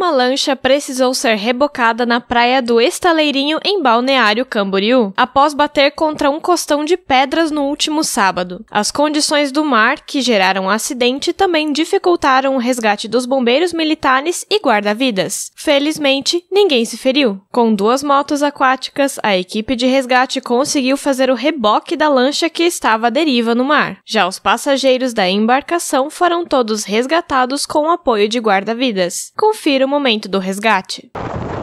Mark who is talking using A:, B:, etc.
A: uma lancha precisou ser rebocada na praia do Estaleirinho, em Balneário Camboriú, após bater contra um costão de pedras no último sábado. As condições do mar, que geraram o acidente, também dificultaram o resgate dos bombeiros militares e guarda-vidas. Felizmente, ninguém se feriu. Com 2 motos aquáticas, a equipe de resgate conseguiu fazer o reboque da lancha que estava à deriva no mar. Já os passageiros da embarcação foram todos resgatados com o apoio de guarda-vidas. Confira o momento do resgate.